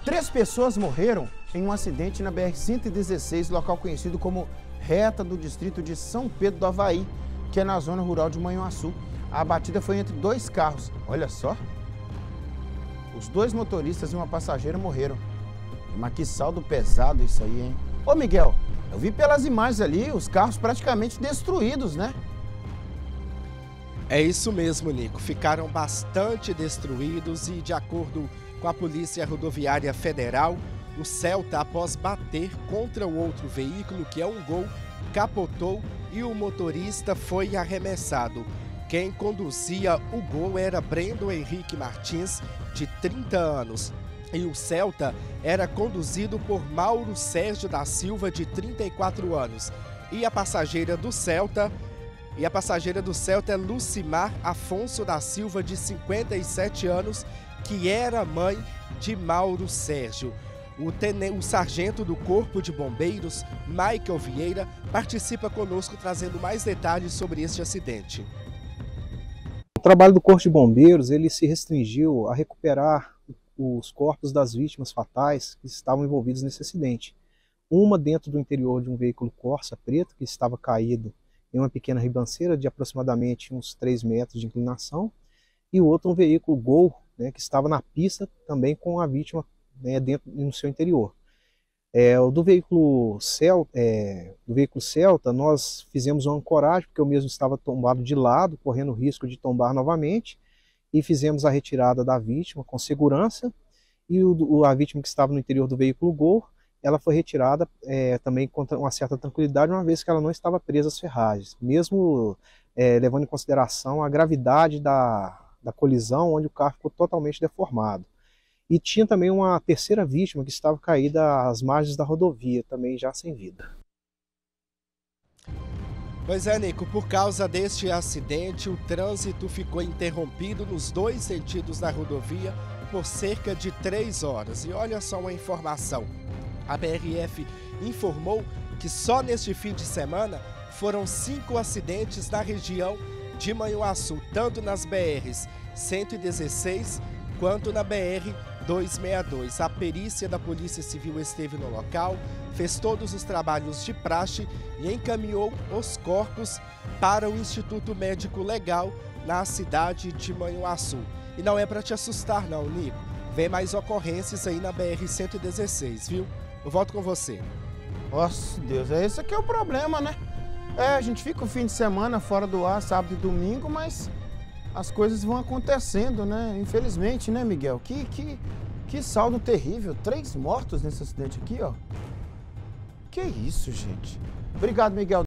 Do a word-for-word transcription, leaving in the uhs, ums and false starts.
Três pessoas morreram em um acidente na B R cento e dezesseis, local conhecido como reta do distrito de São Pedro do Avaí, que é na zona rural de Manhuaçu. A batida foi entre dois carros. Olha só. Os dois motoristas e uma passageira morreram. Mas que saldo pesado isso aí, hein? Ô, Miguel, eu vi pelas imagens ali os carros praticamente destruídos, né? É isso mesmo, Nico. Ficaram bastante destruídos e, de acordo com a Polícia Rodoviária Federal, o Celta, após bater contra o outro veículo, que é um Gol, capotou e o motorista foi arremessado. Quem conduzia o Gol era Brendo Henrique Martins, de trinta anos. E o Celta era conduzido por Mauro Sérgio da Silva, de trinta e quatro anos. E a passageira do Celta, e a passageira do Celta é Lucimar Afonso da Silva, de cinquenta e sete anos, que era mãe de Mauro Sérgio. O, tenente, o sargento do Corpo de Bombeiros, Michael Vieira, participa conosco trazendo mais detalhes sobre este acidente. O trabalho do Corpo de Bombeiros ele se restringiu a recuperar os corpos das vítimas fatais que estavam envolvidos nesse acidente. Uma dentro do interior de um veículo Corsa preto que estava caído em uma pequena ribanceira de aproximadamente uns três metros de inclinação, e o outro um veículo Gol, né, que estava na pista também com a vítima, né, dentro no seu interior. É, o do veículo, Celta, é, do veículo Celta, nós fizemos uma ancoragem, porque o mesmo estava tombado de lado, correndo o risco de tombar novamente, e fizemos a retirada da vítima com segurança, e o, a vítima que estava no interior do veículo Gol, ela foi retirada é, também com uma certa tranquilidade, uma vez que ela não estava presa às ferragens, mesmo é, levando em consideração a gravidade da, da colisão, onde o carro ficou totalmente deformado. E tinha também uma terceira vítima que estava caída às margens da rodovia, também já sem vida. Pois é, Nico, por causa deste acidente, o trânsito ficou interrompido nos dois sentidos da rodovia por cerca de três horas. E olha só uma informação, a B R F informou que só neste fim de semana foram cinco acidentes na região de Manhuaçu, tanto nas B Rs cento e dezesseis quanto na B R duzentos e sessenta e dois. A perícia da Polícia Civil esteve no local, fez todos os trabalhos de praxe e encaminhou os corpos para o Instituto Médico Legal na cidade de Manhuaçu. E não é para te assustar não, Nico. Vem mais ocorrências aí na B R cento e dezesseis, viu? Eu volto com você. Nossa, Deus, é esse aqui é o problema, né? É, a gente fica o fim de semana fora do ar, sábado e domingo, mas as coisas vão acontecendo, né? Infelizmente, né, Miguel? Que, que, que saldo terrível. Três mortos nesse acidente aqui, ó. Que isso, gente. Obrigado, Miguel.